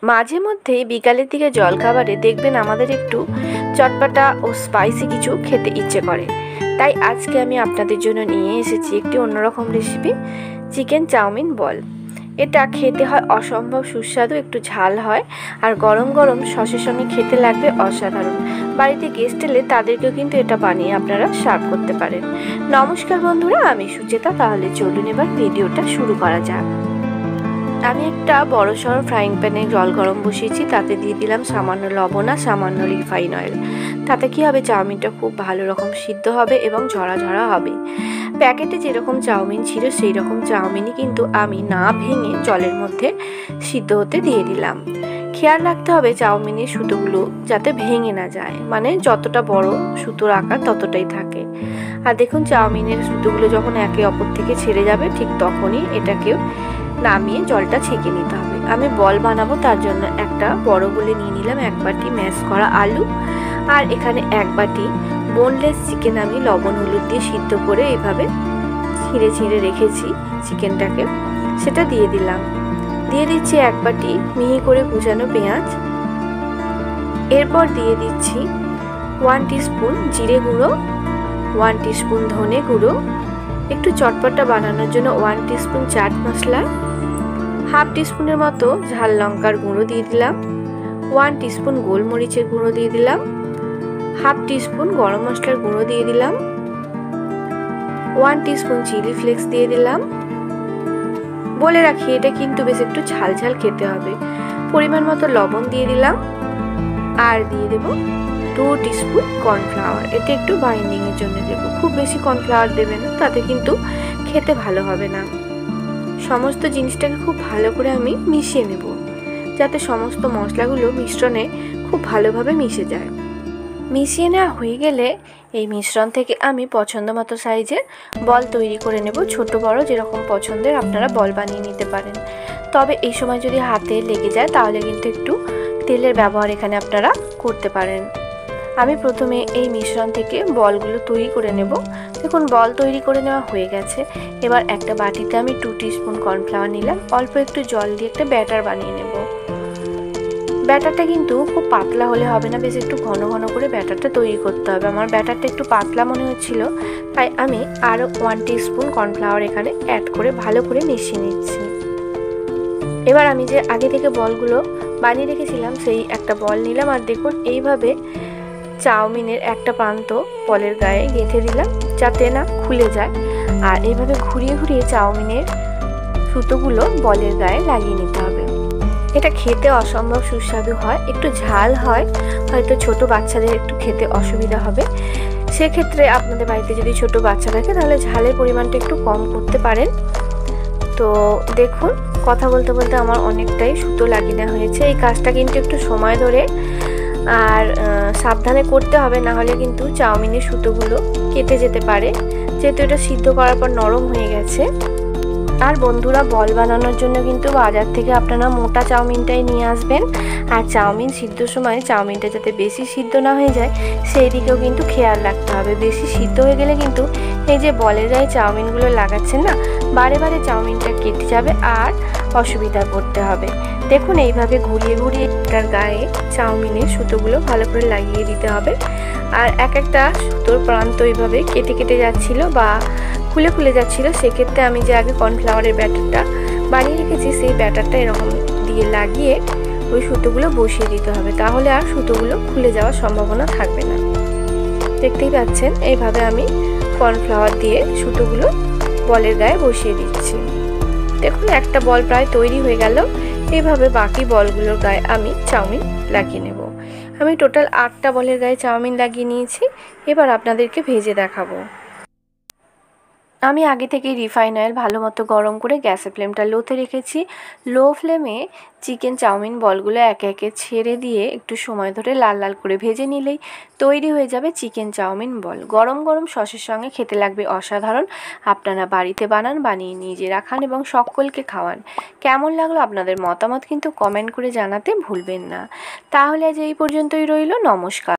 মাঝে মধ্যেই বিকালের দিকে জলখাবারে দেখবেন আমাদের একটু চটপাটা ও স্পাইসি কিছু খেতে ইচ্ছে করে। তাই আজকে আমি আপনাদের জন্য নিয়ে এসেছি একটি অন্যরকম রেসিপি, চিকেন চাউমিন বল। এটা খেতে হয় অসম্ভব সুস্বাদু, একটু ঝাল হয় আর গরম গরম সসের সঙ্গে খেতে লাগবে অসাধারণ। বাড়িতে গেস্ট এলে তাদেরকেও কিন্তু এটা বানিয়ে আপনারা সার্ভ করতে পারেন। নমস্কার বন্ধুরা, আমি সুচেতা। তাহলে চলুন এবার ভিডিওটা শুরু করা যাক। আমি একটা বড়সড় ফ্রাইং প্যানে জল গরম বসিয়েছি, তাতে দিয়ে দিলাম সামান্য লবণ আর সামান্য রিফাইন অয়েল। তাতে কি হবে, চাউমিনটা খুব ভালো রকম সিদ্ধ হবে এবং ঝরা ঝরা হবে। প্যাকেটে যেরকম চাউমিন ছিল সেই রকম চাউমিনই কিন্তু আমি না ভেঙে জলের মধ্যে সিদ্ধ হতে দিয়ে দিলাম। খেয়াল রাখতে হবে চাউমিনের সুতোগুলো যাতে ভেঙে না যায়, মানে যতটা বড় সুতোর আকার ততটাই থাকে। আর দেখুন, চাউমিনের সুতোগুলো যখন একে অপর থেকে ছেড়ে যাবে ঠিক তখনই এটাকেও নামিয়ে জলটা ছেঁকে নিতে হবে। আমি বল বানাবো, তার জন্য একটা বড় বলে নিয়ে নিলাম 1 বাটি ম্যাশ করা আলু, আর এখানে 1 বাটি বোনলেস চিকেন আমি লবণ হলুদ দিয়ে সিদ্ধ করে এইভাবে ছিঁড়ে ছিঁড়ে রেখেছি চিকেনটাকে, সেটা দিয়ে দিলাম। দিয়ে দিচ্ছি 1 বাটি মিহি করে কুচানো পেঁয়াজ। এরপর দিয়ে দিচ্ছি 1 টিস্পুন জিরে গুঁড়ো, 1 টিস্পুন ধনে গুঁড়ো, একটু চটপটা বানানোর জন্য 1 টিস্পুন চাট মশলা, 1/2 টিস্পুনের মতো ঝাল লঙ্কার গুঁড়ো দিয়ে দিলাম, 1 টিস্পুন গোলমরিচের গুঁড়ো দিয়ে দিলাম, 1/2 টিস্পুন গরম মশলার গুঁড়ো দিয়ে দিলাম, 1 টিস্পুন চিলি ফ্লেক্স দিয়ে দিলাম। বলে রাখি, এটা কিন্তু বেশ একটু ঝাল ঝাল খেতে হবে। পরিমাণ মতো লবণ দিয়ে দিলাম, আর দিয়ে দেব 2 টিস্পুন কর্নফ্লাওয়ার। এটা একটু বাইন্ডিং এর জন্য দেব, খুব বেশি কর্নফ্লাওয়ার দেবেন না, তাতে কিন্তু খেতে ভালো হবে না। সমস্ত জিনিসটাকে খুব ভালো করে আমি মিশিয়ে নেব, যাতে সমস্ত মশলাগুলো মিশ্রণে খুব ভালোভাবে মিশে যায়। মিশিয়ে নেওয়া হয়ে গেলে এই মিশ্রণ থেকে আমি পছন্দ মতো সাইজের বল তৈরি করে নেব। ছোট বড় যেরকম পছন্দের আপনারা বল বানিয়ে নিতে পারেন। তবে এই সময় যদি হাতে লেগে যায় তাহলে কিন্তু একটু তেলের ব্যবহার এখানে আপনারা করতে পারেন। আমি প্রথমে এই মিশ্রণ থেকে বলগুলো তৈরি করে নেব। দেখুন, বল তৈরি করে নেওয়া হয়ে গেছে। এবার একটা বাটিতে আমি 2 টিস্পুন কর্নফ্লাওয়ার নিলাম, অল্প একটু জল দিয়ে একটা ব্যাটার বানিয়ে নেব। ব্যাটারটা কিন্তু খুব পাতলা হলে হবে না, বেশ একটু ঘন ঘন করে ব্যাটারটা তৈরি করতে হবে। আমার ব্যাটারটা একটু পাতলা মনে হচ্ছিল, তাই আমি আরও 1 টিস্পুন কর্নফ্লাওয়ার এখানে অ্যাড করে ভালো করে মিশিয়ে নিচ্ছি। এবার আমি যে আগে থেকে বলগুলো বানিয়ে রেখেছিলাম সেই একটা বল নিলাম, আর দেখুন এইভাবে চাউমিনের একটা প্রান্ত বলের গায়ে গেঁথে দিলাম যাতে না খুলে যায়। আর এইভাবে ঘুরিয়ে ঘুরিয়ে চাউমিনের সুতোগুলো বলের গায়ে লাগিয়ে নিতে হবে। এটা খেতে অসম্ভব সুস্বাদু হয়, একটু ঝাল হয়, হয়তো ছোট বাচ্চাদের একটু খেতে অসুবিধা হবে। সেক্ষেত্রে আপনাদের বাড়িতে যদি ছোট বাচ্চা থাকে তাহলে ঝালের পরিমাণটা একটু কম করতে পারেন। তো দেখুন, কথা বলতে বলতে আমার অনেকটাই সুতো লাগিয়ে নেওয়া হয়েছে। এই কাজটা কিন্তু একটু সময় ধরে আর সাবধানে করতে হবে, না হলে কিন্তু চাউমিনের সুতোগুলো কেটে যেতে পারে, যেহেতু এটা সিদ্ধ করার পর নরম হয়ে গেছে। আর বন্ধুরা, বল বানানোর জন্য কিন্তু বাজার থেকে আপনারা মোটা চাউমিনটাই নিয়ে আসবেন। আর চাউমিন সিদ্ধর সময় চাউমিনটা যাতে বেশি সিদ্ধ না হয়ে যায় সেই দিকেও কিন্তু খেয়াল রাখতে হবে। বেশি সিদ্ধ হয়ে গেলে কিন্তু এই যে বলের গায়ে চাউমিনগুলো লাগাচ্ছেন না, বারে বারে চাউমিনটা কেটে যাবে আর অসুবিধা পড়তে হবে। দেখুন, এইভাবে ঘুরিয়ে ঘুরিয়ে এটার গায়ে চাউমিনের সুতোগুলো ভালো করে লাগিয়ে দিতে হবে। আর এক একটা সুতোর প্রান্ত এইভাবে কেটে কেটে যাচ্ছিলো বা খুলে খুলে যাচ্ছিলো, সেক্ষেত্রে আমি যে আগে কর্নফ্লাওয়ারের ব্যাটারটা বানিয়ে রেখেছি সেই ব্যাটারটা এরকম দিয়ে লাগিয়ে ওই সুতোগুলো বসিয়ে দিতে হবে, তাহলে আর সুতোগুলো খুলে যাওয়ার সম্ভাবনা থাকবে না। দেখতেই পাচ্ছেন, এইভাবে আমি কর্নফ্লাওয়ার দিয়ে সুতোগুলো বলের গায়ে বসিয়ে দিচ্ছি। দেখুন, একটা বল প্রায় তৈরি হয়ে গেল। এইভাবে বাকি বলগুলোর গায়ে আমি চাউমিন লাগিয়ে নেব। আমি টোটাল 8টা বলের গায়ে চাউমিন লাগিয়ে নিয়েছি। এবার আপনাদেরকে ভেজে দেখাবো। আমি আগে থেকে রিফাইন অয়েল ভালো মতো গরম করে গ্যাসের ফ্লেমটা লোতে রেখেছি। লো ফ্লেমে চিকেন চাউমিন বলগুলো একে একে ছেড়ে দিয়ে একটু সময় ধরে লাল লাল করে ভেজে নিলেই তৈরি হয়ে যাবে চিকেন চাউমিন বল। গরম গরম সসের সঙ্গে খেতে লাগবে অসাধারণ। আপনারা বাড়িতে বানান, বানিয়ে নিজেরা খান এবং সকলকে খাওয়ান। কেমন লাগলো আপনাদের মতামত কিন্তু কমেন্ট করে জানাতে ভুলবেন না। তাহলে আজ এই পর্যন্তই রইল। নমস্কার।